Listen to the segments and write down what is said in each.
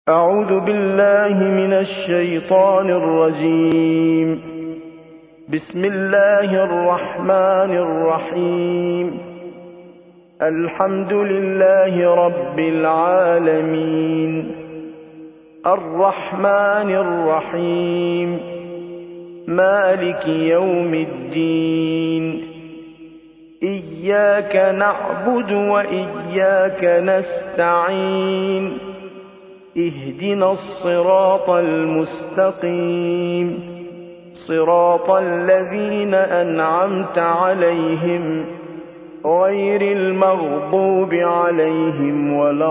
أعوذ بالله من الشيطان الرجيم. بسم الله الرحمن الرحيم. الحمد لله رب العالمين الرحمن الرحيم مالك يوم الدين إياك نعبد وإياك نستعين اهدنا الصراط المستقيم صراط الذين أنعمت عليهم غير المغضوب عليهم ولا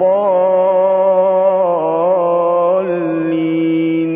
الضالين.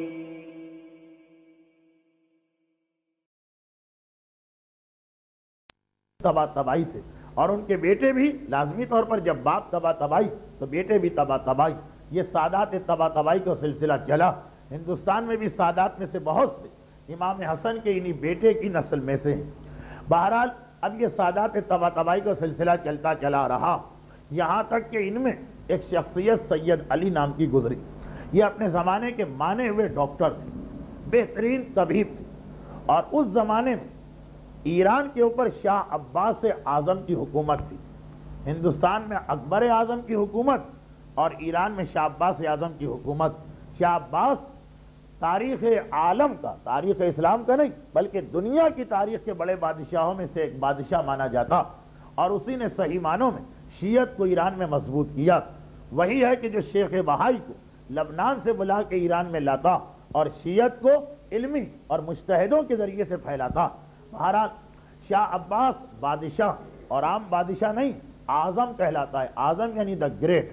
تبا تباہی تھے اور ان کے بیٹے بھی لازمی طور پر جب باپ تبا تباہی تو بیٹے بھی تبا تباہی. یہ سادات تبا تباہی کا سلسلہ چلا. ہندوستان میں بھی سادات میں سے بہت سے امام حسن کے انہی بیٹے کی نسل میں سے ہیں. بہرحال اب یہ سادات تبا تباہی کا سلسلہ چلتا چلا رہا یہاں تک کہ ان میں ایک شخصیت سید علی نام کی گزری. یہ اپنے زمانے کے مانے ہوئے ڈاکٹر تھے, بہترین طبیب تھے, اور اس زمانے میں ایران کے اوپر شاہ عباس اعظم کی حکومت تھی. ہندوستان میں اکبر اعظم کی حکومت اور ایران میں شاہ عباس اعظم کی حکومت. شاہ عباس تاریخ عالم کا, تاریخ اسلام کا نہیں بلکہ دنیا کی تاریخ کے بڑے بادشاہوں میں سے ایک بادشاہ مانا جاتا, اور اسی نے صحیح معنوں میں شیعت کو ایران میں مضبوط کیا. وہی ہے کہ جو شیخ بہائی کو لبنان سے بلا کے ایران میں لاتا اور شیعت کو علمی اور مجتہدوں کے ذریعے سے پھیلاتا. بہرحال شاہ عباس بادشاہ, اور عام بادشاہ نہیں, اعظم کہلاتا ہے. اعظم یعنی دا گریٹ.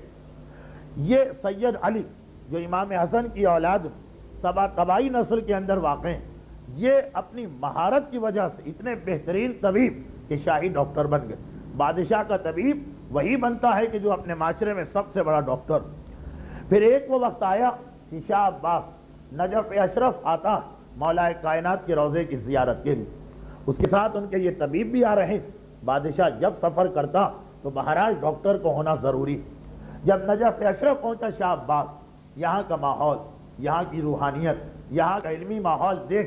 یہ سید علی جو امام حسن کی اولاد تبا تبائی نسل کے اندر واقع ہیں, یہ اپنی مہارت کی وجہ سے اتنے بہترین طبیب کہ شاہی ڈاکٹر بن گئے. بادشاہ کا طبیب وہی بنتا ہے کہ جو اپنے معاشرے میں سب سے بڑا ڈاکٹر. پھر ایک وہ وقت آیا کہ شاہ عباس نجف اشرف آتا مولا کائنات کے روضے کی زیارت کے لیے. اس کے ساتھ ان کے یہ طبیب بھی آ رہے. بادشاہ جب سفر کرتا تو بہرحال ڈاکٹر کو ہونا ضروری. جب نجف اشرف پہنچا شاہ عباس, یہاں کا ماحول, یہاں کی روحانیت, یہاں کا علمی ماحول دیکھ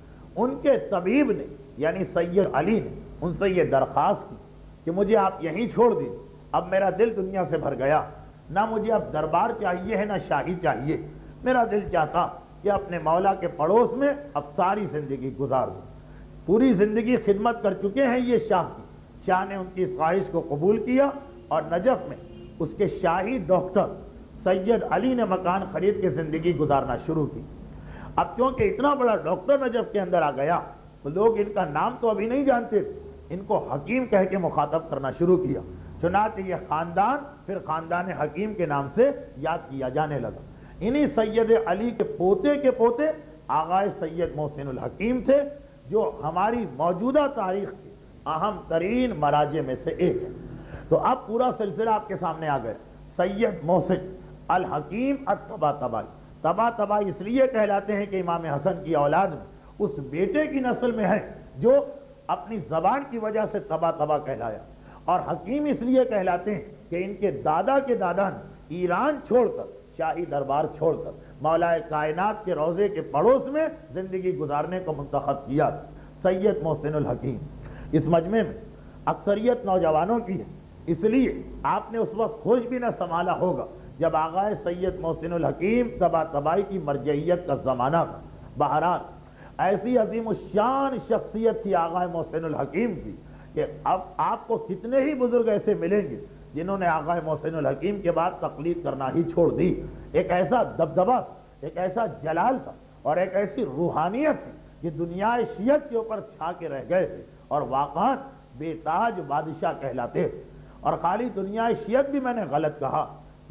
ان کے طبیب نے یعنی سید علی نے ان سے یہ درخواست کی کہ مجھے آپ یہیں چھوڑ دیں, اب میرا دل دنیا سے بھر گیا, نہ مجھے اب دربار چاہیے ہے نہ شاہی چاہیے. میرا دل چاہتا کہ اپنے مولا کے پڑوس میں اب ساری زندگی گزار دوں. پوری زندگی خدمت کر چکے ہیں یہ شاہ کی. شاہ نے ان کی خواہش کو قبول کیا اور نجف میں اس کے شاہی ڈاکٹر سید علی نے مکان خرید کے زندگی گزارنا شروع کی. اب کیونکہ اتنا بڑا ڈاکٹر نجف کے اندر آ گیا تو لوگ ان کا نام تو ابھی نہیں جانتے تھے, ان کو حکیم کہہ کے مخاطب کرنا شروع کیا. چنانچہ یہ خاندان پھر خاندان حکیم کے نام سے یاد کیا جانے لگا. انہی سید علی کے پوتے آغا سید محسن الحکیم تھے, جو ہماری موجودہ تاریخ کے اہم ترین مراجع میں سے ایک ہے. تو اب پورا سلسلہ آپ کے سامنے آ گیا. سید محسن الحکیم التبا تبائی. تبا تبائی اس لیے کہلاتے ہیں کہ امام حسن کی اولاد میں اس بیٹے کی نسل میں ہے جو اپنی زبان کی وجہ سے تبا تبا کہلایا, اور حکیم اس لیے کہلاتے ہیں کہ ان کے دادا نے ایران چھوڑ کر, شاہی دربار چھوڑ کر مولا کائنات کے روضے کے پڑوس میں زندگی گزارنے کو منتخب کیا. سید محسن الحکیم. اس مجمع میں اکثریت نوجوانوں کی ہے, اس لیے آپ نے اس وقت ہوش بھی نہ سنبھالا ہوگا جب آغا سید محسن الحکیم تبا تبائی کی مرجعیت کا زمانہ تھا. بہرحال ایسی عظیم الشان شخصیت تھی آغا محسن الحکیم کی کہ اب آپ کو کتنے ہی بزرگ ایسے ملیں گے جنہوں نے آغا محسن الحکیم کے بعد تقلید کرنا ہی چھوڑ دی. ایک ایسا دبدبہ, ایک ایسا جلال تھا اور ایک ایسی روحانیت تھی کہ دنیا شیعت کے اوپر چھا کے رہ گئے تھے اور واقعات بے تاج بادشاہ کہلاتے تھے. اور خالی دنیا شیعت بھی میں نے غلط کہا.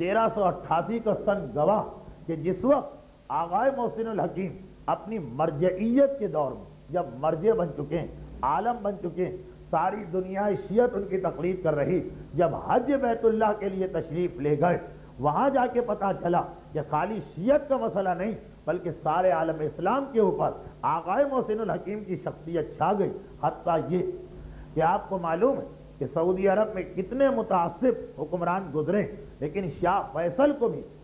1388 کا سن گواہ کہ جس وقت آغا محسن الحکیم اپنی مرجعیت کے دور میں جب مرجع بن چکے ہیں, عالم بن چکے ہیں, ساری دنیا شیعت ان کی تقلید کر رہی, جب حج بیت اللہ کے لیے تشریف لے گئے وہاں جا کے پتا چلا کہ خالی شیعت کا مسئلہ نہیں بلکہ سارے عالم اسلام کے اوپر آغا محسن الحکیم کی شخصیت چھا گئی. حتیٰ یہ کہ آپ کو معلوم ہے کہ سعودی عرب میں کتنے متعصب حکمران گزرے, لیکن شاہ فیصل کو بھی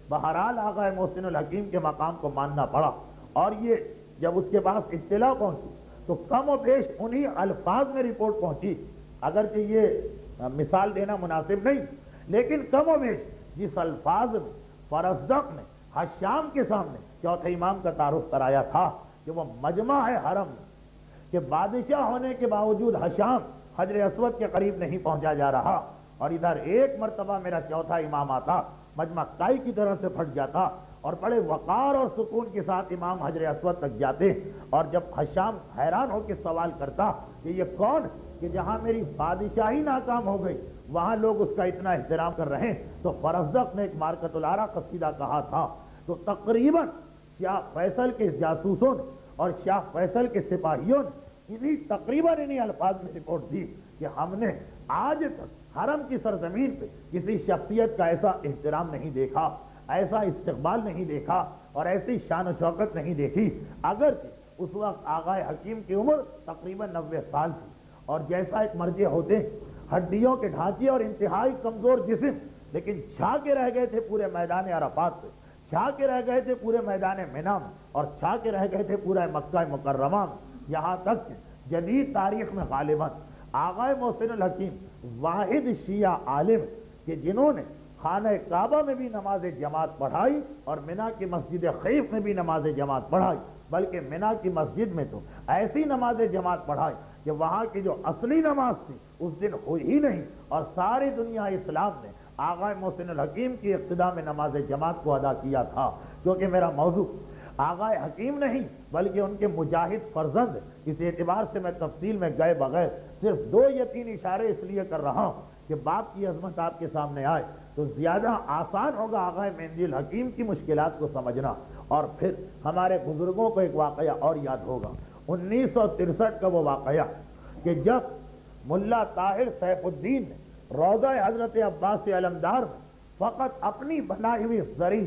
بہرحال آقا محسن الحکیم کے مقام کو ماننا پڑا، اور یہ جب اس کے پاس اطلاع پہنچی تو کم و بیش انہی الفاظ میں رپورٹ پہنچی، اگرچہ یہ مثال دینا مناسب نہیں، لیکن کم و بیش جس الفاظ میں فرزدق نے حشام کے سامنے چوتھے امام کا تعارف کرایا تھا کہ وہ مجمع ہے حرم میں، کہ بادشاہ ہونے کے باوجود حشام حجر اسود کے قریب نہیں پہنچا جا رہا، اور ادھر ایک مرتبہ میرا چوتھا امام آتا مجمع کائی کی طرح سے پھٹ جاتا اور بڑے وقار اور سکون کے ساتھ امام حجر اسود تک جاتے، اور جب حشام حیران ہو کے سوال کرتا کہ یہ کون کہ جہاں میری بادشاہی ناکام ہو گئی وہاں لوگ اس کا اتنا احترام کر رہے ہیں، تو فرزدق نے ایک مارکۃ العرا قصیدہ کہا تھا، تو تقریباً شاہ فیصل کے جاسوسوں نے اور شاہ فیصل کے سپاہیوں نے تقریباً انہی الفاظ میں رپورٹ دی کہ ہم نے آج تک حرم کی سرزمین پہ کسی شخصیت کا ایسا احترام نہیں دیکھا، ایسا استقبال نہیں دیکھا، اور ایسی شان و شوکت نہیں دیکھی، اگرچہ اس وقت آغا حکیم کی عمر تقریباً 90 سال تھی، اور جیسا ایک مرجع ہوتے ہڈیوں کے ڈھانچے اور انتہائی کمزور جسم، لیکن چھا کے رہ گئے تھے پورے میدان عرفات پہ، چھا کے رہ گئے تھے پورے میدان مینا میں، اور چھا کے رہ گئے تھے پورے مکہ مکرمہ میں، یہاں تک کہ جدید تاریخ میں غالباً آغا محسن الحکیم واحد شیعہ عالم کہ جنہوں نے خانہ کعبہ میں بھی نماز جماعت پڑھائی اور مینا کی مسجد خیف میں بھی نماز جماعت پڑھائی، بلکہ مینا کی مسجد میں تو ایسی نماز جماعت پڑھائی کہ وہاں کی جو اصلی نماز تھی اس دن ہوئی ہی نہیں، اور ساری دنیا اسلام نے آغا محسن الحکیم کی اقتداء میں نماز جماعت کو ادا کیا تھا، کیونکہ میرا موضوع آغا حکیم نہیں بلکہ ان کے مجاہد فرزند، اس اعتبار سے میں تفصیل میں گئے بغیر صرف 2 یا 3 اشارے اس لیے کر رہا ہوں کہ باپ کی عظمت آپ کے سامنے آئے تو زیادہ آسان ہوگا آغا مہدی الحکیم کی مشکلات کو سمجھنا، اور پھر ہمارے بزرگوں کو ایک واقعہ اور یاد ہوگا 1963 کا وہ واقعہ کہ جب ملا طاہر سیف الدین نے روضہ حضرت عباس علمدار میں فقط اپنی بنائی ہوئی زرعی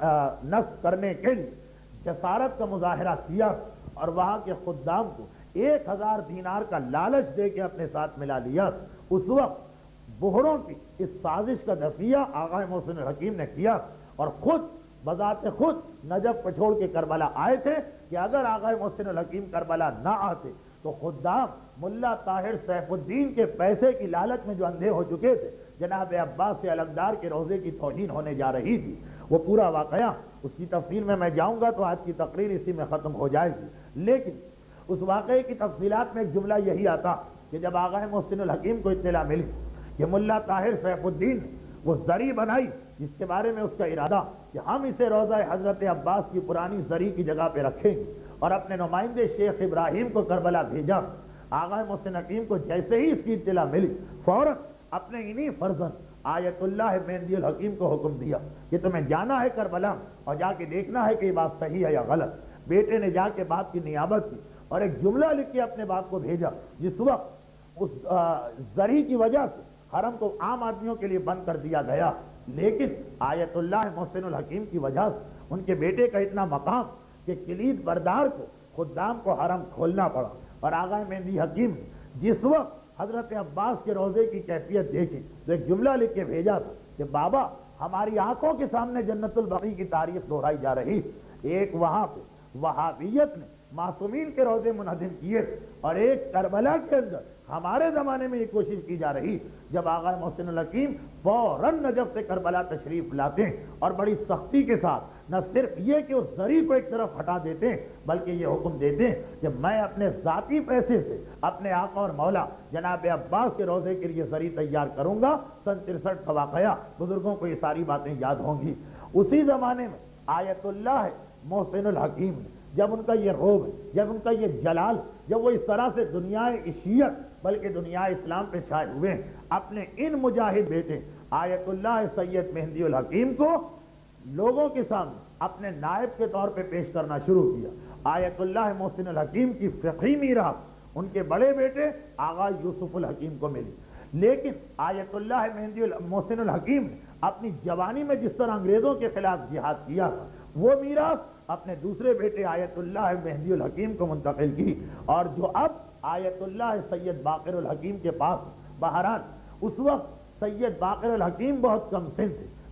نصب کرنے کے لیے جسارت کا مظاہرہ کیا اور وہاں کے خدام کو 1000 دینار کا لالچ دے کے اپنے ساتھ ملا لیا، اس وقت بہروں کی اس سازش کا دفیہ آغا محسن الحکیم نے کیا، اور خود بذات خود نجف کو چھوڑ کے کربلا آئے تھے کہ اگر آغا محسن الحکیم کربلا نہ آتے تو خدام ملا طاہر سیف الدین کے پیسے کی لالچ میں جو اندھے ہو چکے تھے جناب عباس علمدار کے روضے کی توہین ہونے جا رہی تھی، وہ پورا واقعہ اس کی تفصیل میں جاؤں گا تو آج کی تقریر اسی میں ختم ہو جائے گی، لیکن اس واقعے کی تفصیلات میں ایک جملہ یہی آتا کہ جب آغا محسن الحکیم کو اطلاع ملی کہ ملا طاہر سیف الدین نے وہ زری بنائی جس کے بارے میں اس کا ارادہ کہ ہم اسے روضہ حضرت عباس کی پرانی زری کی جگہ پہ رکھیں گے، اور اپنے نمائندے شیخ ابراہیم کو کربلا بھیجا، آغا محسن الحکیم کو جیسے ہی اس کی اطلاع ملی فوراً اپنے انہی فرزند آیت اللہ مہدی الحکیم کو حکم دیا کہ تمہیں جانا ہے کربلا اور جا کے دیکھنا ہے کہ یہ بات صحیح ہے یا غلط۔ بیٹے نے جا کے باپ کی نیابت کی اور ایک جملہ لکھ کے اپنے باپ کو بھیجا، جس وقت اس زری کی وجہ سے حرم کو عام آدمیوں کے لیے بند کر دیا گیا، لیکن آیت اللہ محسن الحکیم کی وجہ سے ان کے بیٹے کا اتنا مقام کہ کلید بردار کو خدام کو حرم کھولنا پڑا، اور آغا مہدی حکیم جس وقت حضرت عباس کے روضے کی کیفیت دیکھی تو ایک جملہ لکھ کے بھیجا تھا کہ بابا ہماری آنکھوں کے سامنے جنت البقیع کی تاریخ دہرائی جا رہی، ایک وہاں پہ وہابیت نے معصومین کے روضے منہدم کیے، اور ایک کربلا کے اندر ہمارے زمانے میں یہ کوشش کی جا رہی جب آغا محسن الحکیم فوراً نجف سے کربلا تشریف لاتے ہیں اور بڑی سختی کے ساتھ نہ صرف یہ کہ اس زری کو ایک طرف ہٹا دیتے ہیں بلکہ یہ حکم دیتے ہیں کہ میں اپنے ذاتی پیسے سے اپنے آقا اور مولا جناب عباس کے روضے کے لیے زری تیار کروں گا۔ 63 کا واقعہ، بزرگوں کو یہ ساری باتیں یاد ہوں گی۔ اسی زمانے میں آیت اللہ محسن الحکیم نے جب ان کا یہ روب، جب ان کا یہ جلال، جب وہ اس طرح سے دنیا عشیت بلکہ دنیا اسلام پہ چھائے ہوئے ہیں، اپنے ان مجاہد بیٹے آیت اللہ سید مہدی الحکیم کو لوگوں کے سامنے اپنے نائب کے طور پہ پیش کرنا شروع کیا۔ آیت اللہ محسن الحکیم کی فقہی میراث ان کے بڑے بیٹے آغا یوسف الحکیم کو ملی، لیکن آیت اللہ مہدی محسن الحکیم نے اپنی جوانی میں جس طرح انگریزوں کے خلاف جہاد کیا تھا وہ میراث اپنے دوسرے بیٹے آیت اللہ مہدی الحکیم کو منتقل کی، اور جو اب آیت اللہ سید باقر الحکیم کے پاس۔ بہرحال اس وقت سید باقر الحکیم بہت کم سن تھے،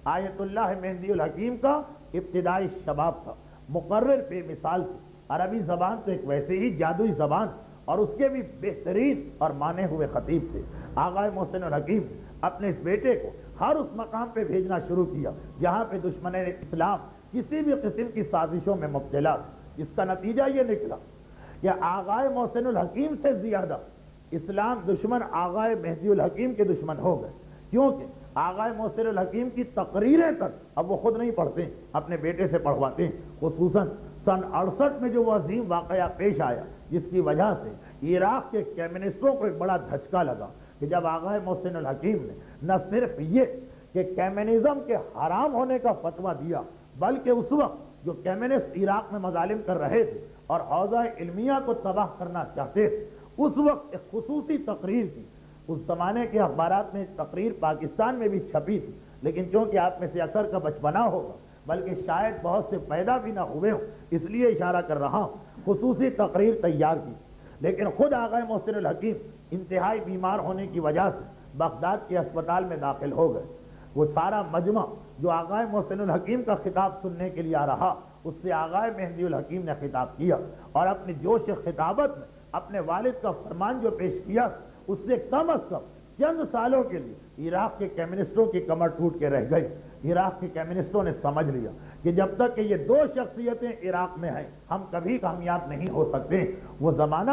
آیت اللہ مہدی الحکیم کا ابتدائی شباب تھا، مقرر بے مثال تھی۔ عربی زبان تو ایک ویسے ہی جادوئی زبان اور اس کے بھی بہترین اور مانے ہوئے خطیب تھے۔ آغا محسن الحکیم اپنے اس بیٹے کو ہر اس مقام پہ بھیجنا شروع کیا جہاں پہ دشمن اسلام کسی بھی قسم کی سازشوں میں مبتلا تھا۔ اس کا نتیجہ یہ نکلا کہ آغا محسن الحکیم سے زیادہ اسلام دشمن آغا مہدی الحکیم کے دشمن ہو گئے، کیونکہ آغا محسن الحکیم کی تقریریں تک اب وہ خود نہیں پڑھتے، اپنے بیٹے سے پڑھواتے ہیں۔ خصوصاً سن 68 میں جو وہ عظیم واقعہ پیش آیا جس کی وجہ سے عراق کے کمیونسٹوں کو ایک بڑا دھچکا لگا کہ جب آغا محسن الحکیم نے نہ صرف یہ کہ کمیونزم کے حرام ہونے کا فتویٰ دیا، بلکہ اس وقت جو کمیونسٹ عراق میں مظالم کر رہے تھے اور حوزہ علمیہ کو تباہ کرنا چاہتے تھے، اس وقت ایک خصوصی تقریر کی۔ اس زمانے کے اخبارات میں تقریر پاکستان میں بھی چھپی تھی، لیکن چونکہ آپ میں سے اکثر کا بچپنا ہوگا، بلکہ شاید بہت سے پیدا بھی نہ ہوئے ہوں، اس لیے اشارہ کر رہا ہوں، خصوصی تقریر تیار کی۔ لیکن خود آغا محسن الحکیم انتہائی بیمار ہونے کی وجہ سے بغداد کے اسپتال میں داخل ہو گئے۔ وہ سارا مجمع جو آغا محسن الحکیم کا خطاب سننے کے لیے آ رہا، اس سے آغا مہدی الحکیم نے خطاب کیا اور اپنی جوش خطابت میں اپنے والد کا فرمان جو پیش کیا، اس سے کم از کم چند سالوں کے لیے عراق کے کمیونسٹوں کی کمر ٹوٹ کے رہ گئی۔ عراق کے کمیونسٹوں نے سمجھ لیا کہ جب تک کہ یہ دو شخصیتیں عراق میں ہیں ہم کبھی کامیاب نہیں ہو سکتے۔ وہ زمانہ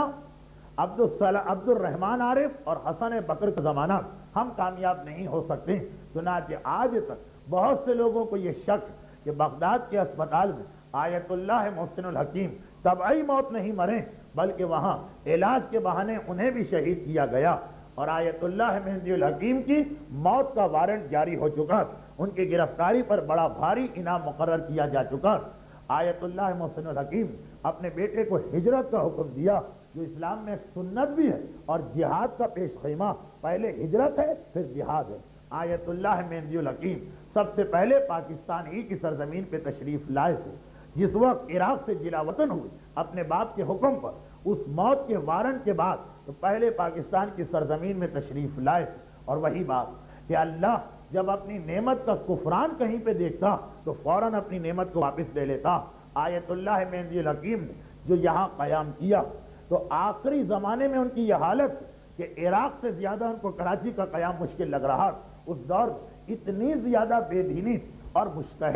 عبد الرحمن عارف اور حسن بکر کا زمانہ، ہم کامیاب نہیں ہو سکتے۔ چنانچہ آج تک بہت سے لوگوں کو یہ شک کہ بغداد کے اسپتال میں آیت اللہ محسن الحکیم طبعی موت نہیں مرے، بلکہ وہاں علاج کے بہانے انہیں بھی شہید کیا گیا اور آیت اللہ مہدی الحکیم کی موت کا وارنٹ جاری ہو چکا، ان کی گرفتاری پر بڑا بھاری انعام مقرر کیا جا چکا۔ آیت اللہ محسن الحکیم اپنے بیٹے کو ہجرت کا حکم دیا، جو اسلام میں ایک سنت بھی ہے اور جہاد کا پیش خیمہ، پہلے ہجرت ہے پھر جہاد ہے۔ آیت اللہ مہدی الحکیم سب سے پہلے پاکستان ہی کی سرزمین پہ تشریف لائے تھے، جس وقت عراق سے جلا وطن ہوئے اپنے باپ کے حکم پر، اس موت کے وارنٹ کے بعد تو پہلے پاکستان کی سرزمین میں تشریف لائے تھے۔ اور وہی بات کہ اللہ جب اپنی نعمت کا کفران کہیں پہ دیکھتا تو فوراً اپنی نعمت کو واپس لے لیتا۔ آیت اللہ مہدی الحکیم نے جو یہاں قیام کیا تو آخری زمانے میں ان کی یہ حالت کہ عراق سے زیادہ ان کو کراچی کا قیام مشکل لگ رہا۔ اس دور اتنی زیادہ بے دینی اور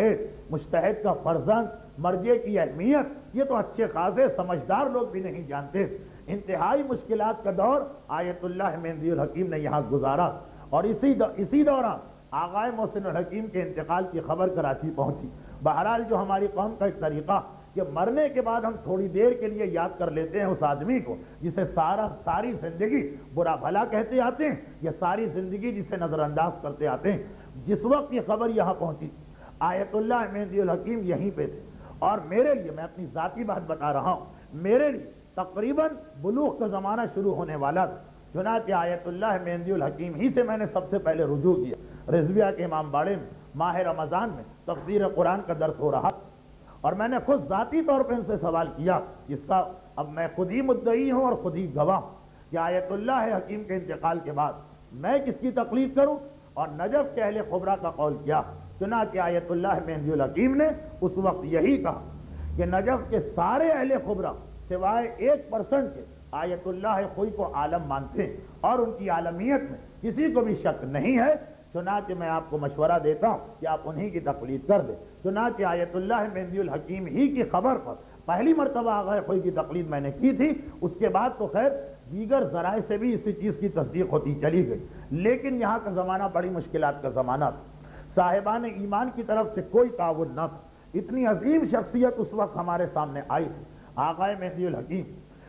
مجتہد کا فرزند، مرجع کی اہمیت یہ تو اچھے خاصے سمجھدار لوگ بھی نہیں جانتے۔ انتہائی مشکلات کا دور آیت اللہ مہدی الحکیم نے یہاں گزارا اور اسی دوران آغا محسن الحکیم کے انتقال کی خبر کراچی پہنچی۔ بہرحال جو ہماری قوم کا ایک طریقہ کہ مرنے کے بعد ہم تھوڑی دیر کے لیے یاد کر لیتے ہیں اس آدمی کو جسے ساری زندگی برا بھلا کہتے آتے ہیں، یا ساری زندگی جسے نظر انداز کرتے آتے ہیں۔ جس وقت یہ خبر یہاں پہنچی آیت اللہ مہدی الحکیم یہیں پہ تھے، اور میرے لیے، میں اپنی ذاتی بات بتا رہا ہوں، میرے لیے تقریباً بلوغ کا زمانہ شروع ہونے والا تھا۔ چنانچہ آیت اللہ مہدی الحکیم ہی سے میں نے سب سے پہلے رجوع کیا۔ رضویہ کے امام باڑے میں ماہ رمضان میں تفسیر قرآن کا درس ہو رہا اور میں نے خود ذاتی طور پہ ان سے سوال کیا، جس کا اب میں خود ہی مدعی ہوں اور خود ہی گواہ کہ آیت اللہ حکیم کے انتقال کے بعد میں کس کی تقلید کروں، اور نجف کے اہل خبرہ کا قول کیا۔ چنانچہ آیت اللہ مہدی الحکیم نے اس وقت یہی کہا کہ نجف کے سارے اہل خبرہ سوائے 1% کے آیت اللہ خوئی کو عالم مانتے ہیں اور ان کی عالمیت میں کسی کو بھی شک نہیں ہے۔ چنانچہ میں آپ کو مشورہ دیتا ہوں کہ آپ انہی کی تقلید کر دیں۔ چنانچہ آیت اللہ مہدی الحکیم ہی کی خبر پر پہلی مرتبہ آغا خوئی کی تقلید میں نے کی تھی، اس کے بعد تو خیر دیگر ذرائع سے بھی اسی چیز کی تصدیق ہوتی چلی گئی، لیکن یہاں کا زمانہ بڑی مشکلات کا زمانہ تھا۔ صاحبان ایمان کی طرف سے کوئی تعاون نہ تھا۔ اتنی عظیم شخصیت اس وقت ہمارے سامنے آئی تھی، آغا مہدی الحکیم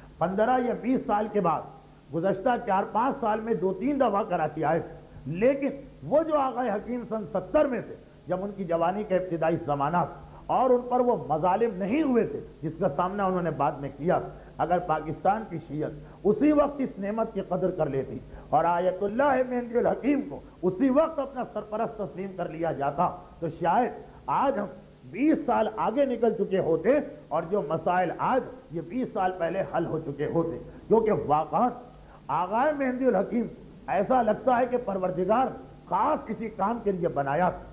15 یا 20 سال کے بعد گزشتہ 4-5 سال میں 2-3 دفعہ کراچی آئے تھے، لیکن وہ جو آغا حکیم سن 70 میں تھے جب ان کی جوانی کا ابتدائی زمانہ تھا اور ان پر وہ مظالم نہیں ہوئے تھے جس کا سامنا انہوں نے بعد میں کیا، اگر پاکستان کی شیعت اسی وقت اس نعمت کی قدر کر لیتی اور آیت اللہ مہدی الحکیم کو اسی وقت اپنا سرپرست تسلیم کر لیا جاتا تو شاید آج ہم 20 سال آگے نکل چکے ہوتے اور جو مسائل آج یہ 20 سال پہلے حل ہو چکے ہوتے، کیونکہ واقعات آغا مہدی الحکیم ایسا لگتا ہے کہ پروردگار خاص کسی کام کے لیے بنایا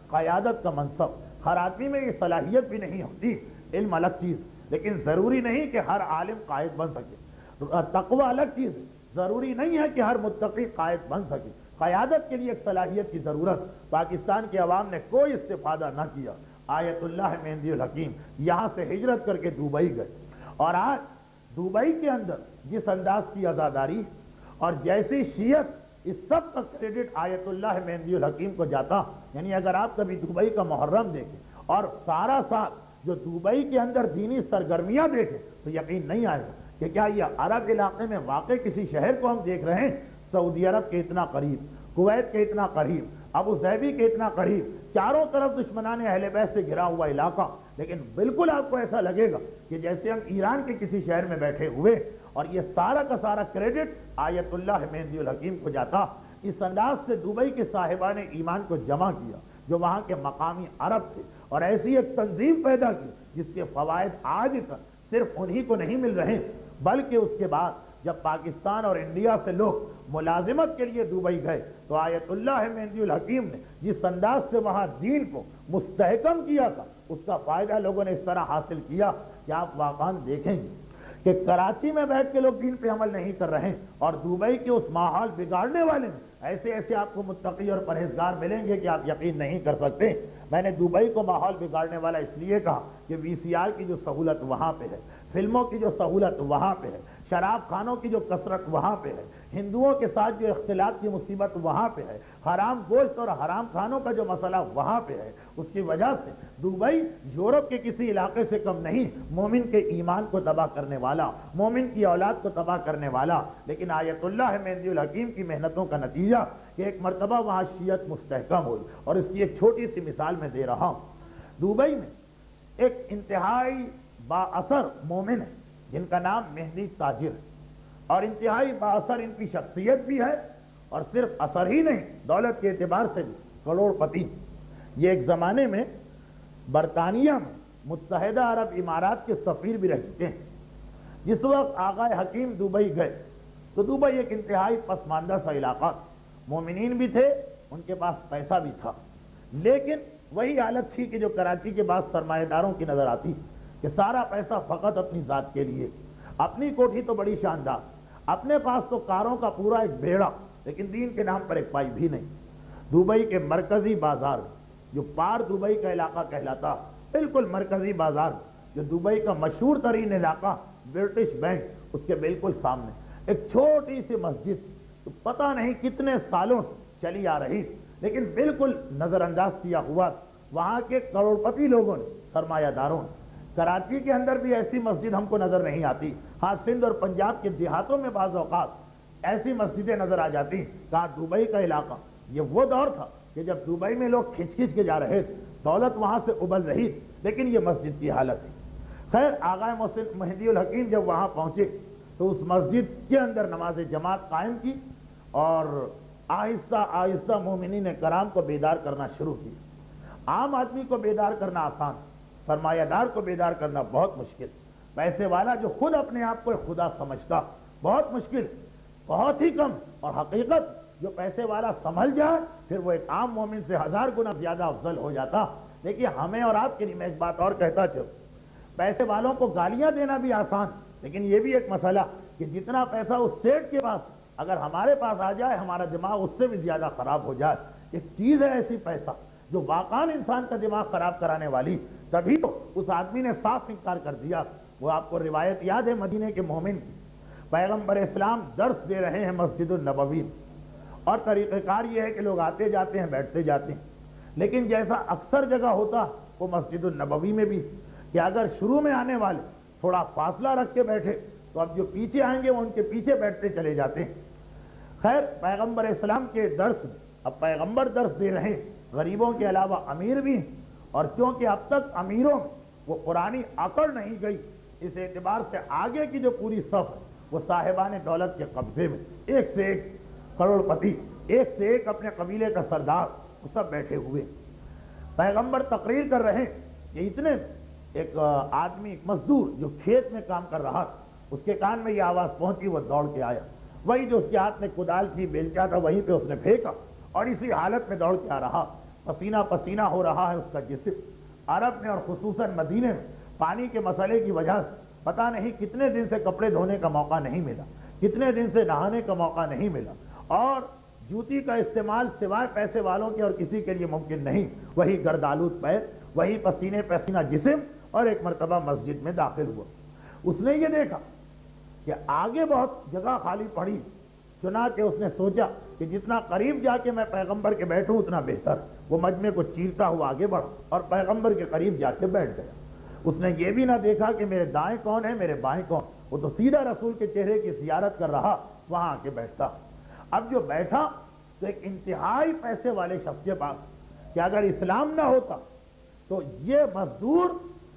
قیادت کا منصب. ہر آدمی میں یہ صلاحیت بھی نہیں ہوتی. علم الگ چیز، لیکن ضروری نہیں کہ ہر عالم قائد بن سکے. تقوی الگ چیز، ضروری نہیں ہے کہ ہر متقی قائد بن سکے. قیادت کے لیے ایک صلاحیت کی ضرورت. پاکستان کے عوام نے کوئی استفادہ نہ کیا. آیت اللہ مہندی الحکیم یہاں سے ہجرت کر کے دبئی گئے، اور آج دبئی کے اندر جس انداز کی عزاداری اور جیسی شیعت، اس سب کا کریڈٹ آیت اللہ مہندی الحکیم کو جاتا. یعنی اگر آپ کبھی دبئی کا محرم دیکھیں اور سارا سال جو دبئی کے اندر دینی سرگرمیاں دیکھیں تو یقین نہیں آئے گا کہ کیا یہ عرب علاقے میں واقع کسی شہر کو ہم دیکھ رہے ہیں. سعودی عرب کے اتنا قریب، کویت کے اتنا قریب، ابو ظہبی کے اتنا قریب، چاروں طرف دشمنان اہل بیت سے گھرا ہوا علاقہ، لیکن بالکل آپ کو ایسا لگے گا کہ جیسے ہم ایران کے کسی شہر میں بیٹھے ہوئے. اور یہ سارا کا سارا کریڈٹ آیت اللہ مہندی الحکیم کو جاتا. اس انداز سے دبئی کے صاحبان ایمان کو جمع کیا جو وہاں کے مقامی عرب تھے، اور ایسی ایک تنظیم پیدا کی جس کے فوائد آج تک صرف انہی کو نہیں مل رہے، بلکہ اس کے بعد جب پاکستان اور انڈیا سے لوگ ملازمت کے لیے دبئی گئے تو آیت اللہ مہندی الحکیم نے جس انداز سے وہاں دین کو مستحکم کیا تھا، اس کا فائدہ لوگوں نے اس طرح حاصل کیا کہ آپ واقعاً دیکھیں گے کہ کراچی میں بیٹھ کے لوگ دین پہ عمل نہیں کر رہے، اور دبئی کے اس ماحول بگاڑنے والے میں ایسے ایسے آپ کو متقی اور پرہیزگار ملیں گے کہ آپ یقین نہیں کر سکتے. میں نے دبئی کو ماحول بگاڑنے والا اس لیے کہا کہ وی سی آر کی جو سہولت وہاں پہ ہے، فلموں کی جو سہولت وہاں پہ ہے، شراب خانوں کی جو کثرت وہاں پہ ہے، ہندوؤں کے ساتھ جو اختلاط کی مصیبت وہاں پہ ہے، حرام گوشت اور حرام کھانوں کا جو مسئلہ وہاں پہ ہے، اس کی وجہ سے دبئی یورپ کے کسی علاقے سے کم نہیں مومن کے ایمان کو تباہ کرنے والا، مومن کی اولاد کو تباہ کرنے والا. لیکن آیت اللہ مہندی الحکیم کی محنتوں کا نتیجہ کہ ایک مرتبہ وہاں شیعت مستحکم ہوئی. اور اس کی ایک چھوٹی سی مثال میں دے رہا ہوں. دبئی میں ایک انتہائی با اثر مومن ہے جن کا نام مہدی تاجر ہے، اور انتہائی با اثر ان کی شخصیت بھی ہے، اور صرف اثر ہی نہیں دولت کے اعتبار سے بھی کروڑ پتی. یہ ایک زمانے میں برطانیہ میں متحدہ عرب امارات کے سفیر بھی رہ چکے ہیں. جس وقت آغا حکیم دبئی گئے تو دبئی ایک انتہائی پسماندہ سا علاقہ، مومنین بھی تھے، ان کے پاس پیسہ بھی تھا، لیکن وہی حالت تھی کہ جو کراچی کے بعد سرمایہ داروں کی نظر آتی کہ سارا پیسہ فقط اپنی ذات کے لیے. اپنی کوٹھی تو بڑی شاندار، اپنے پاس تو کاروں کا پورا ایک بیڑا، لیکن دین کے نام پر ایک پائی بھی نہیں. دبئی کے مرکزی بازار جو پار دبئی کا علاقہ کہلاتا، بالکل مرکزی بازار جو دبئی کا مشہور ترین علاقہ برٹش بینک، اس کے بالکل سامنے ایک چھوٹی سی مسجد تو پتہ نہیں کتنے سالوں سے چلی آ رہی، لیکن بالکل نظر انداز کیا ہوا. وہاں کے کروڑ پتی لوگوں نے، سرمایہ داروں نے. کراچی کے اندر بھی ایسی مسجد ہم کو نظر نہیں آتی. ہاں سندھ اور پنجاب کے دیہاتوں میں بعض اوقات ایسی مسجدیں نظر آ جاتی. کہاں دبئی کا علاقہ، یہ وہ دور تھا کہ جب دبئی میں لوگ کھچ کھچ کے جا رہے تھے، دولت وہاں سے ابل رہی، لیکن یہ مسجد کی حالت تھی. خیر آغا مہدی الحکیم جب وہاں پہنچے تو اس مسجد کے اندر نماز جماعت قائم کی، اور آہستہ آہستہ مومنین کرام کو بیدار کرنا شروع کی. عام آدمی کو بیدار کرنا آسان، سرمایہ دار کو بیدار کرنا بہت مشکل. پیسے والا جو خود اپنے آپ کو خدا سمجھتا، بہت مشکل، بہت ہی کم. اور حقیقت جو پیسے والا سنبھل جائے پھر وہ ایک عام مومن سے 1000 گنا زیادہ افضل ہو جاتا. دیکھیے ہمیں اور آپ کے لیے میں ایک بات اور کہتا چلوں، پیسے والوں کو گالیاں دینا بھی آسان، لیکن یہ بھی ایک مسئلہ کہ جتنا پیسہ اس سیٹ کے پاس اگر ہمارے پاس آ جائے ہمارا دماغ اس سے بھی زیادہ خراب ہو جائے. ایک چیز ہے ایسی پیسہ جو واقعاً انسان کا دماغ خراب کرانے والی. تبھی تو اس آدمی نے صاف انکار کر دیا. وہ آپ کو روایت یاد ہے مدینے کے مومن کی، پیغمبر اسلام درس دے رہے ہیں مسجد النبوی، اور طریقہ کار یہ ہے کہ لوگ آتے جاتے ہیں، بیٹھتے جاتے ہیں، لیکن جیسا اکثر جگہ ہوتا وہ مسجد النبوی میں بھی کہ اگر شروع میں آنے والے تھوڑا فاصلہ رکھ کے بیٹھے تو اب جو پیچھے آئیں گے وہ ان کے پیچھے بیٹھتے چلے جاتے ہیں. خیر پیغمبر اسلام کے درس میں اب پیغمبر درس دے رہے ہیں، غریبوں کے علاوہ امیر بھی ہیں، اور چونکہ اب تک امیروں میں وہ قرآنی عقل نہیں گئی، اس اعتبار سے آگے کی جو پوری صف ہے وہ صاحبان دولت کے قبضے میں، ایک سے ایک کروڑ پتی، ایک سے ایک اپنے قبیلے کا سردار، وہ سب بیٹھے ہوئے. پیغمبر تقریر کر رہے ہیں کہ اتنے ایک آدمی، ایک مزدور جو کھیت میں کام کر رہا تھا، اس کے کان میں یہ آواز پہنچی، وہ دوڑ کے آیا. وہی جو اس کے ہاتھ میں کدال تھی، بیلچا تھا، وہیں پہ اس نے پھینکا اور اسی حالت میں دوڑ کے آ رہا. پسینہ پسینہ ہو رہا ہے اس کا جسم. عرب میں اور خصوصاً مدینے میں پانی کے مسئلے کی وجہ سے پتہ نہیں کتنے دن سے کپڑے دھونے کا موقع نہیں ملا, کتنے دن سے نہانے کا موقع نہیں ملا, اور جوتی کا استعمال سوائے پیسے والوں کے اور کسی کے لیے ممکن نہیں. وہی گردآلود پیر, وہی پسینے پسینہ جسم, اور ایک مرتبہ مسجد میں داخل ہوا. اس نے یہ دیکھا کہ آگے بہت جگہ خالی پڑی, چنانچہ اس نے سوچا کہ جتنا قریب جا کے میں پیغمبر کے بیٹھوں اتنا بہتر. وہ مجمع کو چیرتا ہوا آگے بڑھا اور پیغمبر کے قریب جا کے بیٹھ گیا. اس نے یہ بھی نہ دیکھا کہ میرے دائیں کون ہے, میرے بائیں کون. وہ تو سیدھا رسول کے چہرے کی زیارت کر رہا, وہاں آ کے بیٹھتا. اب جو بیٹھا تو ایک انتہائی پیسے والے شخص کے پاس, کہ اگر اسلام نہ ہوتا تو یہ مزدور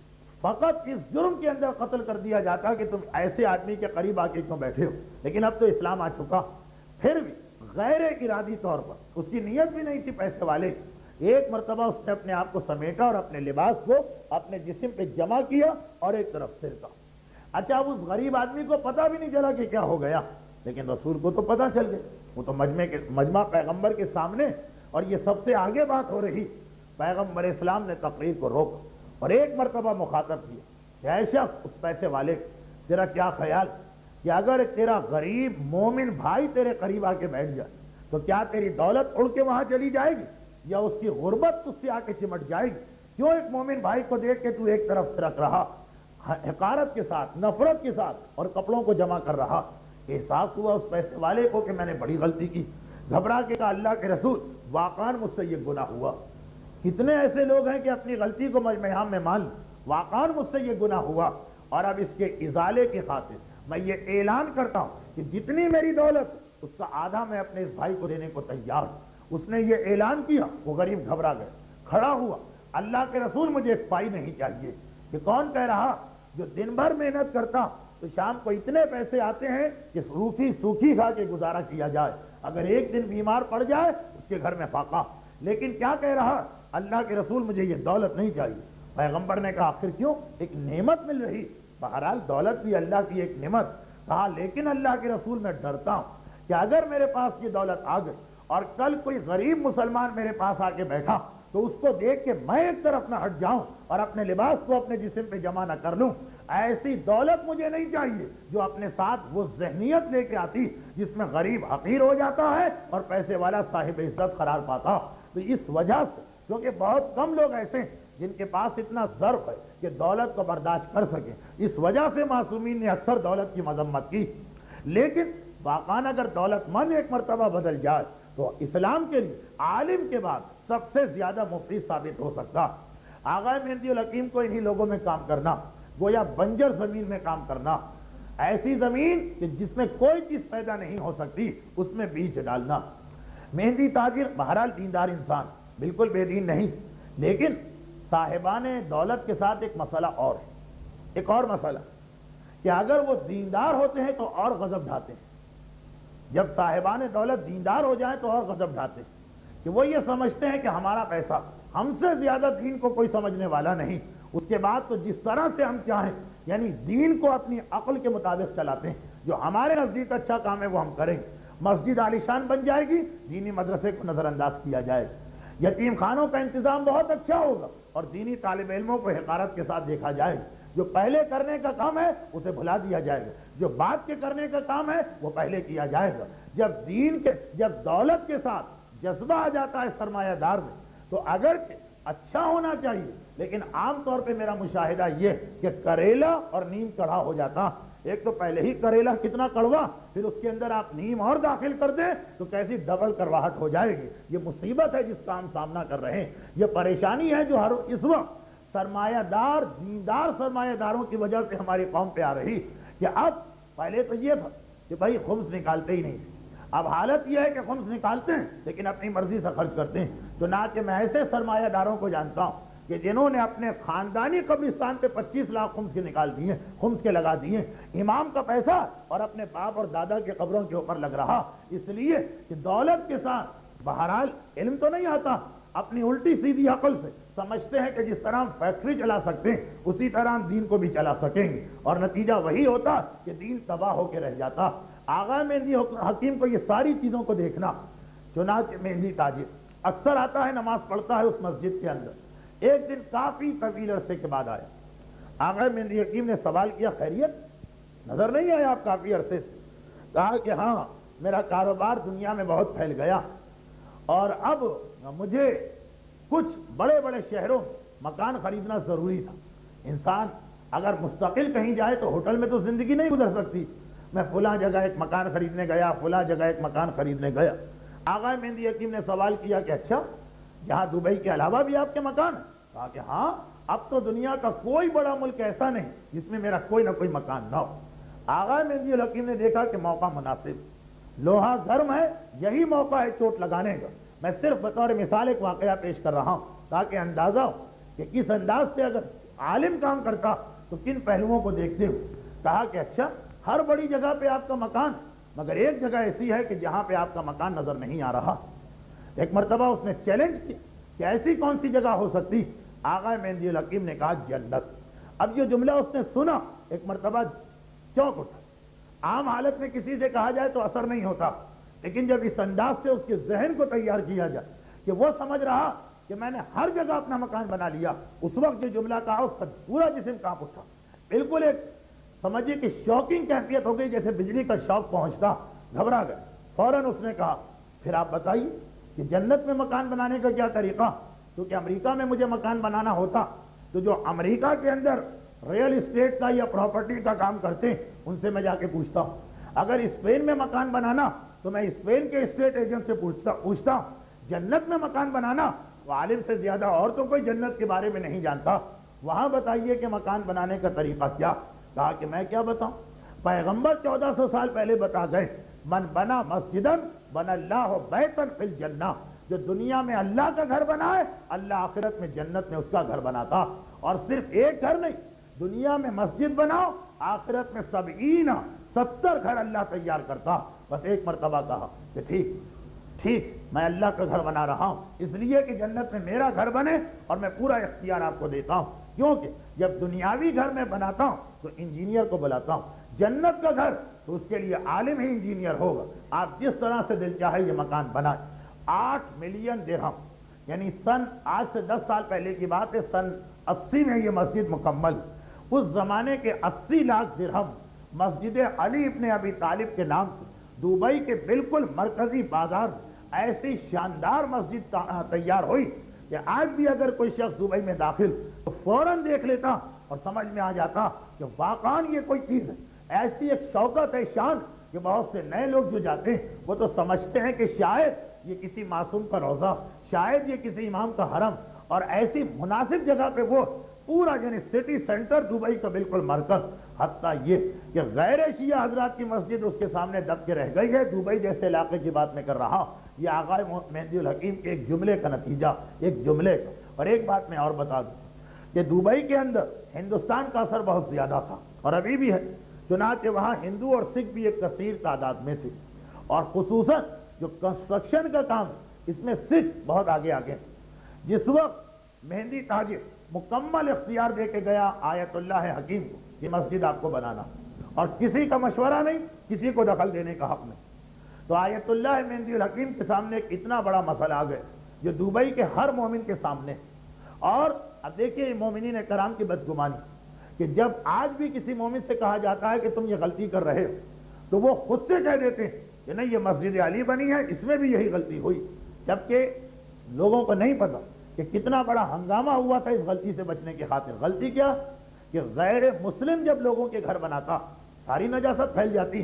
فقط اس جرم کے اندر قتل کر دیا جاتا کہ تم ایسے آدمی کے قریب آ کے کیوں بیٹھے ہو. لیکن اب تو اسلام آ چکا. پھر بھی غیر ارادی طور پر, اس کی نیت بھی نہیں تھی پیسے والے, ایک مرتبہ اس نے اپنے آپ کو سمیٹا اور اپنے لباس کو اپنے جسم پہ جمع کیا اور ایک طرف سرکا. اچھا, اب اس غریب آدمی کو پتا بھی نہیں چلا کہ کیا ہو گیا, لیکن رسول کو تو پتا چل گیا. وہ تو مجمع پیغمبر کے سامنے, اور یہ سب سے آگے بات ہو رہی. پیغمبر اسلام نے تقریر کو روکا اور ایک مرتبہ مخاطب کیا کہ اے شخص, اس پیسے والے, تیرا کیا خیال کہ اگر تیرا غریب مومن بھائی تیرے قریب آ کے بیٹھ جائے تو کیا تیری دولت اڑ کے وہاں چلی جائے گی, یا اس کی غربت تجھ سے آ کے چمٹ جائے گی؟ کیوں ایک مومن بھائی کو دیکھ کے تو ایک طرف سے رکھ رہا, حقارت کے ساتھ, نفرت کے ساتھ, اور کپڑوں کو جمع کر رہا؟ احساس ہوا اس پیسے والے کو کہ میں نے بڑی غلطی کی. گھبرا کے کہا, اللہ کے رسول, واقعاً مجھ سے یہ گناہ ہوا. کتنے ایسے لوگ ہیں کہ اپنی غلطی کو مجمع میں مان لیں, واقعاً مجھ سے یہ گناہ ہوا, اور اب اس کے ازالے کی خاطر میں یہ اعلان کرتا ہوں کہ جتنی میری دولت اس کا آدھا میں اپنے اس بھائی کو دینے کو تیار ہوں. اس نے یہ اعلان کیا. وہ غریب گھبرا گیا, کھڑا ہوا, اللہ کے رسول مجھے ایک پائی نہیں چاہیے. کہ کون کہہ رہا, جو دن بھر محنت کرتا تو شام کو اتنے پیسے آتے ہیں کہ روکھی سوکھی کھا کے گزارا کیا جائے, اگر ایک دن بیمار پڑ جائے اس کے گھر میں فاقہ. لیکن کیا کہہ رہا, اللہ کے رسول مجھے یہ دولت نہیں چاہیے. پیغمبر نے کہا آخر کیوں, ایک نعمت مل رہی. بہرحال دولت بھی اللہ کی ایک نعمت. کہا لیکن اللہ کے رسول میں ڈرتا ہوں کہ اگر میرے پاس یہ دولت آ گئی اور کل کوئی غریب مسلمان میرے پاس آ کے بیٹھا تو اس کو دیکھ کے میں ایک طرف نہ ہٹ جاؤں اور اپنے لباس کو اپنے جسم پہ جمع نہ کر لوں. ایسی دولت مجھے نہیں چاہیے جو اپنے ساتھ وہ ذہنیت لے کے آتی جس میں غریب حقیر ہو جاتا ہے اور پیسے والا صاحب عزت قرار پاتا. تو اس وجہ سے, کیونکہ بہت کم لوگ ایسے ہیں جن کے پاس اتنا ظرف ہے کہ دولت کو برداشت کر سکیں, اس وجہ سے معصومین نے اکثر دولت کی مذمت کی. لیکن واقعاً اگر دولت مند ایک مرتبہ بدل جائے تو اسلام کے لیے عالم کے بعد سب سے زیادہ مفید ثابت ہو سکتا. آغا مہدی الحکیم کو انہی لوگوں میں کام کرنا, گویا بنجر زمین میں کام کرنا, ایسی زمین کہ جس میں کوئی چیز پیدا نہیں ہو سکتی, اس میں بیج ڈالنا. مہندی تاجر بہرحال دیندار انسان, بالکل بے دین نہیں, لیکن صاحبان دولت کے ساتھ ایک مسئلہ اور ہے, ایک اور مسئلہ کہ اگر وہ دیندار ہوتے ہیں تو اور غضب ڈھاتے ہیں. جب صاحبان دولت دیندار ہو جائیں تو اور غضب ڈھاتے ہیں کہ وہ یہ سمجھتے ہیں کہ ہمارا پیسہ, ہم سے زیادہ دین کو کوئی سمجھنے والا نہیں. اس کے بعد تو جس طرح سے ہم چاہیں, یعنی دین کو اپنی عقل کے مطابق چلاتے ہیں. جو ہمارے نزدیک اچھا کام ہے وہ ہم کریں گے. مسجد عالیشان بن جائے گی, دینی مدرسے کو نظر انداز کیا جائے گا. یتیم خانوں کا انتظام بہت اچھا ہوگا اور دینی طالب علموں کو حقارت کے ساتھ دیکھا جائے گا. جو پہلے کرنے کا کام ہے اسے بھلا دیا جائے گا, جو بعد کے کرنے کا کام ہے وہ پہلے کیا جائے گا. جب دولت کے ساتھ جذبہ آ جاتا ہے سرمایہ دار میں تو اگرچہ اچھا ہونا چاہیے, لیکن عام طور پہ میرا مشاہدہ یہ کہ کریلا اور نیم کڑھا ہو جاتا. ایک تو پہلے ہی کریلا کتنا کڑوا, پھر اس کے اندر آپ نیم اور داخل کر دیں تو کیسی ڈبل کرواہٹ ہو جائے گی. یہ مصیبت ہے جس کا ہم سامنا کر رہے ہیں, یہ پریشانی ہے جو ہر اس وقت سرمایہ دار دیندار سرمایہ داروں کی وجہ سے ہماری قوم پہ آ رہی. کہ اب پہلے تو یہ تھا کہ بھائی خمس نکالتے ہی نہیں تھے, اب حالت یہ ہے کہ خمس نکالتے ہیں لیکن اپنی مرضی سے خرچ کرتے ہیں. چنانچہ میں ایسے سرمایہ داروں کو جانتا ہوں کہ جنہوں نے اپنے خاندانی قبرستان پہ 25 لاکھ خمس کے نکال دیے, خمس کے لگا دیے. امام کا پیسہ اور اپنے باپ اور دادا کے قبروں کے اوپر لگ رہا, اس لیے کہ دولت کے ساتھ بہرحال علم تو نہیں آتا, اپنی الٹی سیدھی عقل سے سمجھتے ہیں کہ جس طرح ہم فیکٹری چلا سکتے ہیں اسی طرح ہم دین کو بھی چلا سکیں گے, اور نتیجہ وہی ہوتا کہ دین تباہ ہو کے رہ جاتا. آغا مہدی حکیم کو یہ ساری چیزوں کو دیکھنا. چنانچہ مہندی تاجر اکثر آتا ہے، نماز پڑھتا ہے اس مسجد کے اندر۔ ایک دن کافی طویل عرصے کے بعد آیا، آقا مہدی حکیم نے سوال کیا، خیریت؟ نظر نہیں آیا آپ کافی عرصے سے؟ کہا کہ ہاں، میرا کاروبار دنیا میں بہت پھیل گیا اور اب مجھے کچھ بڑے بڑے شہروں مکان خریدنا ضروری تھا۔ انسان اگر مستقل کہیں جائے تو ہوٹل میں تو زندگی نہیں گزر سکتی۔ میں فلاں جگہ ایک مکان خریدنے گیا، فلاں جگہ ایک مکان خریدنے گیا۔ آقا مہدی حکیم نے سوال کیا کہ اچھا، یہاں دبئی کے علاوہ بھی آپ کے مکان ہیں؟ کہا کہ ہاں، اب تو دنیا کا کوئی بڑا ملک ایسا نہیں جس میں میرا کوئی نہ کوئی مکان نہ ہو۔ آقا مہدی حکیم نے دیکھا کہ موقع مناسب، لوہا گرم ہے، یہی موقع ہے چوٹ لگانے کا۔ میں صرف بطور مثال ایک واقعہ پیش کر رہا ہوں تاکہ اندازہ ہو کہ کس انداز سے اگر عالم کام کرتا تو کن پہلوؤں کو دیکھتے ہو۔ کہا کہ اچھا، ہر بڑی جگہ پہ آپ کا مکان، مگر ایک جگہ ایسی ہے کہ جہاں پہ آپ کا مکان نظر نہیں آ رہا۔ ایک مرتبہ اس نے چیلنج کیا کہ ایسی کون سی جگہ ہو سکتی؟ آقا مہدی حکیم نے کہا جنت۔ اب یہ جملہ اس نے سنا، ایک مرتبہ چونک اٹھا۔ عام حالت میں کسی سے کہا جائے تو اثر نہیں ہوتا، لیکن جب اس انداز سے اس کے ذہن کو تیار کیا جائے کہ وہ سمجھ رہا کہ میں نے ہر جگہ اپنا مکان بنا لیا، اس وقت جو جملہ کہا اس کا پورا جسم کانپ اٹھا۔ بالکل ایک سمجھیے کہ شوکنگ کیفیت ہو گئی، جیسے بجلی کا شوق پہنچتا، گھبرا گئے۔ فوراً اس نے کہا پھر آپ بتائیے کہ جنت میں مکان بنانے کا کیا طریقہ؟ کیونکہ امریکہ میں مجھے مکان بنانا ہوتا تو جو امریکہ کے اندر ریل اسٹیٹ کا یا پراپرٹی کا کام کرتے ہیں ان سے میں جا کے پوچھتا ہوں۔ اگر اسپین میں مکان بنانا تو میں اسپین کے اسٹیٹ ایجنٹ سے پوچھتا ہوں۔ جنت میں مکان بنانا تو عالم سے زیادہ اور تو کوئی جنت کے بارے میں نہیں جانتا، وہاں بتائیے کہ مکان بنانے کا طریقہ کیا؟ کہا کہ میں کیا بتاؤں، پیغمبر 1400 سال پہلے بتا گئے، من بنا مسجدن بنا اللہ بیتن فی الجنہ، جو دنیا میں اللہ کا گھر بنائے اللہ آخرت میں جنت میں اس کا گھر بناتا۔ اور صرف ایک گھر نہیں، دنیا میں مسجد بناؤ، آخرت میں 70 گھر اللہ تیار کرتا۔ بس ایک مرتبہ کہا کہ ٹھیک، میں اللہ کا گھر بنا رہا ہوں، اس لیے کہ جنت میں میرا گھر بنے اور میں پورا اختیار آپ کو دیتا ہوں، کیونکہ جب دنیاوی گھر میں بناتا ہوں تو انجینئر کو بلاتا ہوں، جنت کا گھر تو اس کے لیے عالم ہی انجینئر ہوگا۔ آپ جس طرح سے دل چاہے یہ مکان بنائیں۔ 8 ملین درہم، یعنی آج سے 10 سال پہلے کی بات ہے، سن 80 میں یہ مسجد مکمل۔ اس زمانے کے 80 لاکھ درہم مسجد علی ابن ابی طالب کے نام سے دبئی کے بالکل مرکزی بازار ایسی شاندار مسجد تیار ہوئی کہ آج بھی اگر کوئی شخص دبئی میں داخل تو فوراً دیکھ لیتا اور سمجھ میں آ جاتا کہ واقعاً یہ کوئی چیز ہے، ایسی ایک شوکت ہے، شان، کہ بہت سے نئے لوگ جو جاتے ہیں وہ تو سمجھتے ہیں کہ شاید یہ کسی معصوم کا روضہ، شاید یہ کسی امام کا حرم، اور ایسی مناسب جگہ پہ وہ پورا یعنی سٹی سینٹر دبئی کا بالکل مرکز، حتیٰ یہ کہ غیر شیعہ حضرات کی مسجد اس کے سامنے دب کے رہ گئی ہے۔ دبئی جیسے علاقے کی بات میں کر رہا ہوں، یہ آقا مہدی الحکیم کے ایک جملے کا نتیجہ، ایک جملے کا۔ اور ایک بات میں اور بتا دوں کہ دبئی کے اندر ہندوستان کا اثر بہت زیادہ تھا اور ابھی بھی ہے، چنانچہ وہاں ہندو اور سکھ بھی ایک کثیر تعداد میں تھے، اور خصوصاً جو کنسٹرکشن کا کام ہے اس میں سکھ بہت آگے ہیں۔ جس وقت مہندی تاجر مکمل اختیار دے کے گیا آیت اللہ حکیم کو، یہ مسجد آپ کو بنانا، اور کسی کا مشورہ نہیں، کسی کو دخل دینے کا حق نہیں، تو آیت اللہ مہندی الحکیم کے سامنے ایک اتنا بڑا مسئلہ آ گیا جو دبئی کے ہر مومن کے سامنے۔ اور اب دیکھیے مومنین کرام کی بدگمانی کہ جب آج بھی کسی مومن سے کہا جاتا ہے کہ تم یہ غلطی کر رہے ہو تو وہ خود سے کہہ دیتے ہیں کہ نہیں، یہ مسجد علی بنی ہے، اس میں بھی یہی غلطی ہوئی، جبکہ لوگوں کو نہیں پتا کہ کتنا بڑا ہنگامہ ہوا تھا اس غلطی سے بچنے کی خاطر۔ غلطی کیا کہ غیر مسلم جب لوگوں کے گھر بناتا ساری نجاست پھیل جاتی،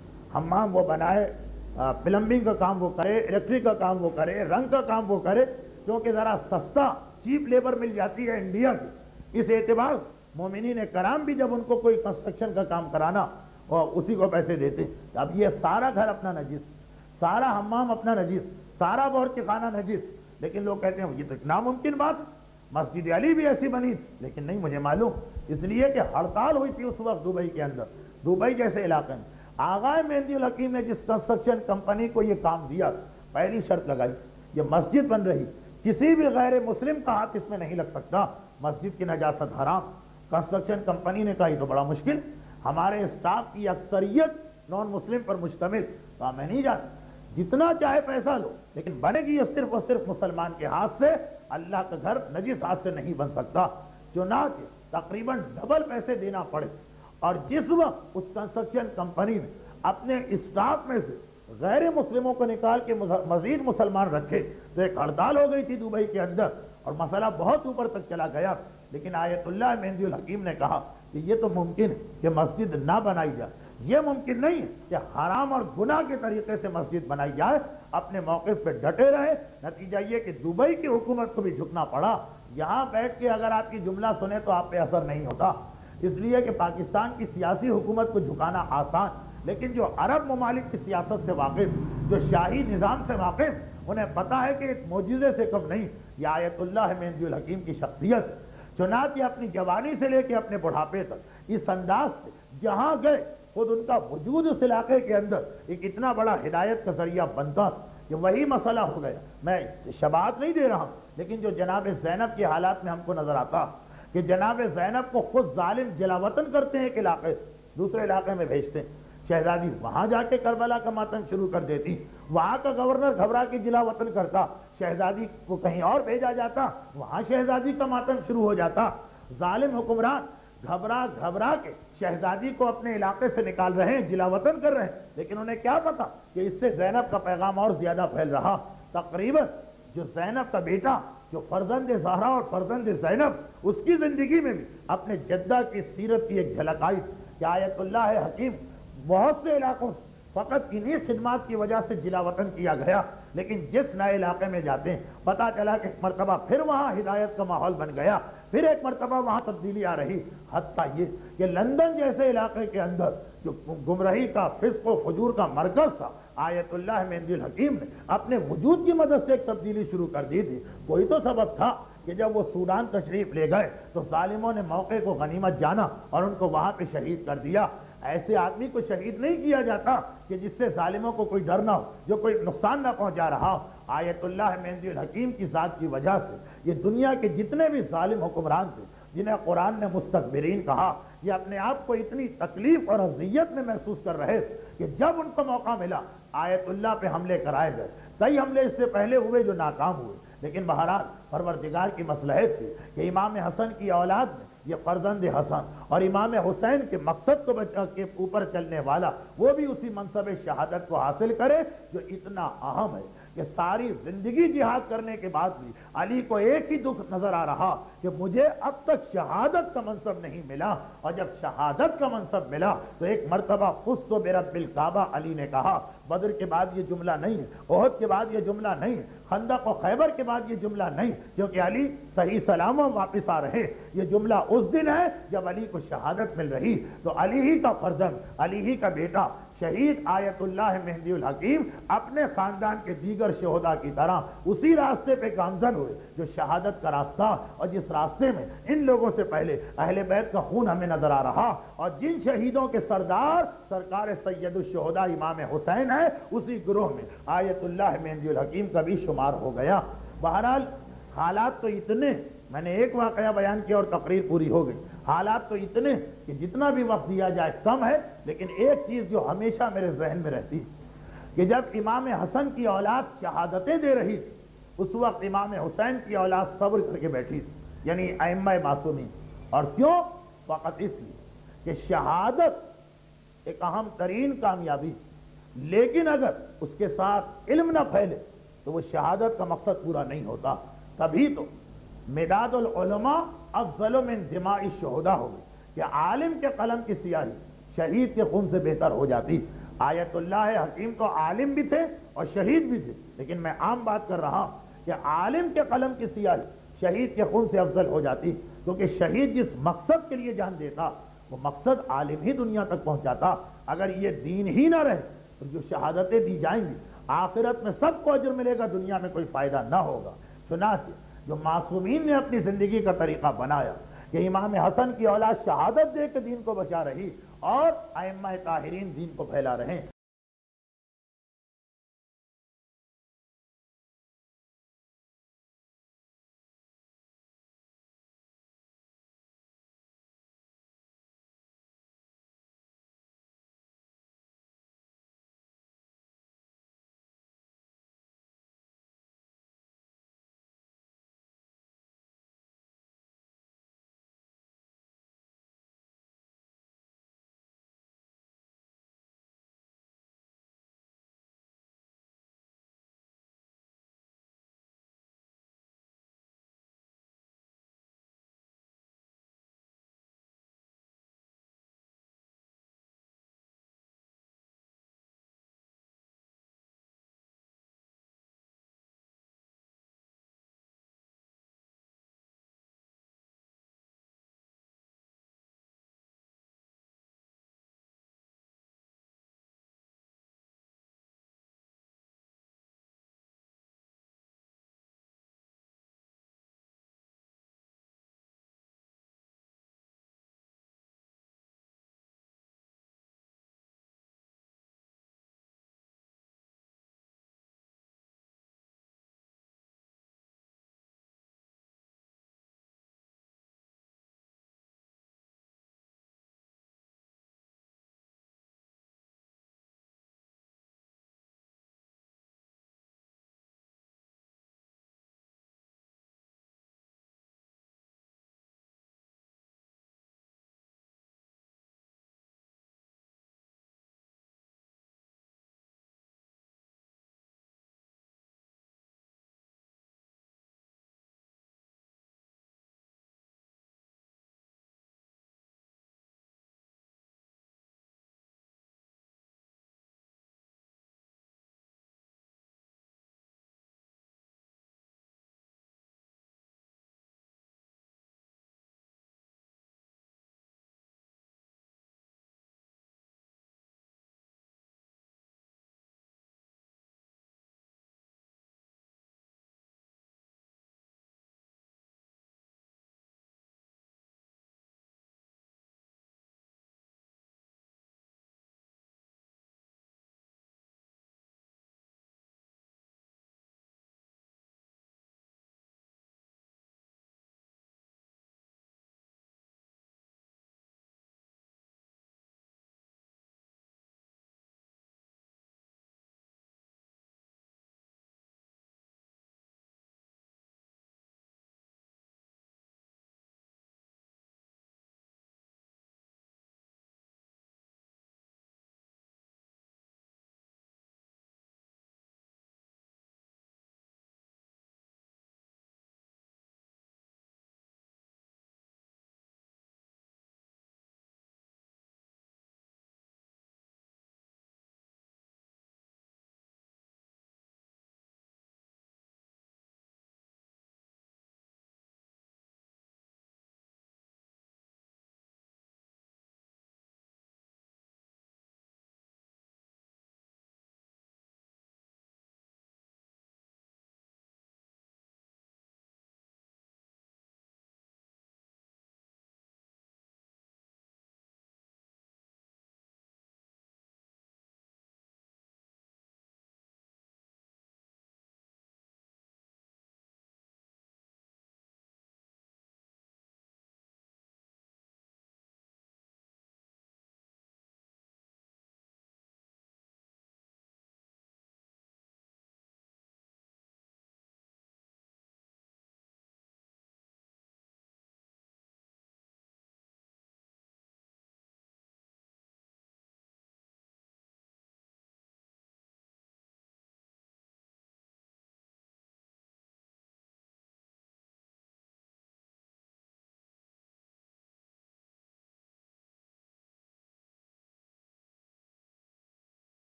حمام وہ بنائے، پلمبنگ کا کام وہ کرے، الیکٹرک کا کام وہ کرے، رنگ کا کام وہ کرے، کیونکہ ذرا سستا چیپ لیبر مل جاتی ہے انڈیا کی۔ اس اعتبار مومنین کرام بھی جب ان کو کوئی کنسٹرکشن کا کام کرانا اور اسی کو پیسے دیتے، اب یہ سارا گھر اپنا نجس، سارا حمام اپنا نجس، سارا باورچی خانہ نجس، لیکن لوگ کہتے ہیں یہ تو ناممکن بات، مسجد علی بھی ایسی بنی، لیکن نہیں مجھے معلوم، اس لیے کہ ہڑتال ہوئی تھی اس وقت دبئی کے اندر، دبئی جیسے علاقے میں۔ آقا مہدی الحکیم نے جس کنسٹرکشن کمپنی کو یہ کام دیا، پہلی شرط لگائی، یہ مسجد بن رہی، کسی بھی غیر مسلم کا ہاتھ اس میں نہیں لگ سکتا، مسجد کی نجاست حرام۔ کنسٹرکشن کمپنی نے کہا یہ تو بڑا مشکل، ہمارے اسٹاف کی اکثریت نان مسلم پر مشتمل، تو میں نہیں جاتا، جتنا چاہے پیسہ لو، لیکن بنے گی یہ صرف اور صرف مسلمان کے ہاتھ سے، اللہ کا گھر نجس ہاتھ سے نہیں بن سکتا۔ چنانچہ تقریباً ڈبل پیسے دینا پڑے، اور جس وقت اس کنسٹرکشن کمپنی نے اپنے اسٹاف میں سے غیر مسلموں کو نکال کے مزید مسلمان رکھے تو ایک ہڑتال ہو گئی تھی دبئی کے اندر، اور مسئلہ بہت اوپر تک چلا گیا، لیکن آیت اللہ مہدی الحکیم نے کہا کہ یہ تو ممکن ہے کہ مسجد نہ بنائی جائے، یہ ممکن نہیں ہے کہ حرام اور گناہ کے طریقے سے مسجد بنائی جائے، اپنے موقف پہ ڈٹے رہے۔ نتیجہ یہ کہ دبئی کی حکومت کو بھی جھکنا پڑا۔ یہاں بیٹھ کے اگر آپ کی جملہ سنیں تو آپ پہ اثر نہیں ہوتا، اس لیے کہ پاکستان کی سیاسی حکومت کو جھکانا آسان، لیکن جو عرب ممالک کی سیاست سے واقف، جو شاہی نظام سے واقف، انہیں پتا ہے کہ ایک معجزے سے کم نہیں یہ آیت اللہ مہدی الحکیم کی شخصیت۔ چنانچہ اپنی جوانی سے لے کے اپنے بڑھاپے تک اس انداز سے جہاں گئے خود ان کا وجود اس علاقے کے اندر ایک اتنا بڑا ہدایت کا ذریعہ بنتا کہ وہی مسئلہ ہو گیا۔ میں شباہت نہیں دے رہا ہوں، لیکن جو جناب زینب کے حالات میں ہم کو نظر آتا کہ جناب زینب کو خود ظالم جلا وطن کرتے ہیں، ایک علاقے سے دوسرے علاقے میں بھیجتے ہیں، شہزادی وہاں جا کے کربلا کا ماتم شروع کر دیتی، وہاں کا گورنر گھبرا کے جلا وطن کرتا، شہزادی کو کہیں اور بھیجا جاتا، وہاں شہزادی کا ماتم شروع ہو جاتا۔ ظالم حکمران گھبرا کے شہزادی کو اپنے علاقے سے نکال رہے ہیں، جلا وطن کر رہے ہیں، لیکن انہیں کیا پتا کہ اس سے زینب کا پیغام اور زیادہ پھیل رہا۔ تقریباً جو زینب کا بیٹا، جو فرزند زہرا اور فرزند زینب، اس کی زندگی میں بھی اپنے جدہ کی سیرت کی ایک جھلک آئی کہ آیت اللہ حکیم بہت سے علاقوں سے فقط انہی خدمات کی وجہ سے جلا وطن کیا گیا، لیکن جس نئے علاقے میں جاتے ہیں پتا چلا کہ ایک مرتبہ پھر وہاں ہدایت کا ماحول بن گیا، پھر ایک مرتبہ وہاں تبدیلی آ رہی، حتیٰ یہ کہ لندن جیسے علاقے کے اندر جو گمراہی کا، فسق و فجور کا مرکز تھا، آیت اللہ مہدی الحکیم نے اپنے وجود کی مدد سے ایک تبدیلی شروع کر دی تھی۔ کوئی تو سبب تھا کہ جب وہ سوڈان تشریف لے گئے تو ظالموں نے موقع کو غنیمت جانا اور ان کو وہاں پہ شہید کر دیا۔ ایسے آدمی کو شہید نہیں کیا جاتا کہ جس سے ظالموں کو کوئی ڈر نہ ہو، جو کوئی نقصان نہ پہنچا رہا ہو۔ آیت اللہ مہدی الحکیم کی ذات کی وجہ سے یہ دنیا کے جتنے بھی ظالم حکمران تھے، جنہیں قرآن نے مستکبرین کہا، یہ اپنے آپ کو اتنی تکلیف اور اذیت میں محسوس کر رہے تھے کہ جب ان کو موقع ملا آیت اللہ پہ حملے کرائے گئے۔ کئی حملے اس سے پہلے ہوئے جو ناکام ہوئے، لیکن بہرحال پروردگار کی مصلحت تھی کہ امام حسن کی اولاد میں یہ فرزند حسن اور امام حسین کے مقصد کو بچا کے اوپر چلنے والا وہ بھی اسی منصب شہادت کو حاصل کرے جو اتنا اہم ہے کہ ساری زندگی جہاد کرنے کے بعد بھی علی کو ایک ہی دکھ نظر آ رہا کہ مجھے اب تک شہادت کا منصب نہیں ملا، اور جب شہادت کا منصب ملا تو ایک مرتبہ فزت برب الکعبہ علی نے کہا۔ بدر کے بعد یہ جملہ نہیں ہے، احد کے بعد یہ جملہ نہیں ہے، خندق و خیبر کے بعد یہ جملہ نہیں، کیونکہ علی صحیح سلامت واپس آ رہے۔ یہ جملہ اس دن ہے جب علی کو شہادت مل رہی، تو علی ہی کا فرزند، علی ہی کا بیٹا شہید آیت اللہ مہدی الحکیم اپنے خاندان کے دیگر شہداء کی طرح اسی راستے پہ گامزن ہوئے جو شہادت کا راستہ، اور جس راستے میں ان لوگوں سے پہلے اہل بیت کا خون ہمیں نظر آ رہا، اور جن شہیدوں کے سردار سرکار سید الشہداء امام حسین ہے، اسی گروہ میں آیت اللہ مہدی الحکیم کا بھی شمار ہو گیا۔ بہرحال حالات تو اتنے، میں نے ایک واقعہ بیان کیا اور تقریر پوری ہو گئی، حالات تو اتنے کہ جتنا بھی وقت دیا جائے کم ہے، لیکن ایک چیز جو ہمیشہ میرے ذہن میں رہتی کہ جب امام حسن کی اولاد شہادتیں دے رہی تھی، اس وقت امام حسین کی اولاد صبر کر کے بیٹھی تھی، یعنی ائمہ معصومین۔ اور کیوں؟ فقط اس لیے کہ شہادت ایک اہم ترین کامیابی، لیکن اگر اس کے ساتھ علم نہ پھیلے تو وہ شہادت کا مقصد پورا نہیں ہوتا۔ تبھی تو مداد العلماء افضل من دماء الشہداء ہو گئی کہ عالم کے قلم کی سیاہی شہید کے خون سے بہتر ہو جاتی۔ آیت اللہ حکیم تو عالم بھی تھے اور شہید بھی تھے، لیکن میں عام بات کر رہا ہوں کہ عالم کے قلم کی سیاہی شہید کے خون سے افضل ہو جاتی، کیونکہ شہید جس مقصد کے لیے جان دیتا وہ مقصد عالم ہی دنیا تک پہنچاتا۔ اگر یہ دین ہی نہ رہے تو جو شہادتیں دی جائیں گی آخرت میں سب کو اجر ملے گا، دنیا میں کوئی فائدہ نہ ہوگا۔ چنانچہ جو معصومین نے اپنی زندگی کا طریقہ بنایا کہ امام حسن کی اولاد شہادت دے کے دین کو بچا رہی اور ائمہ طاہرین دین کو پھیلا رہے ہیں،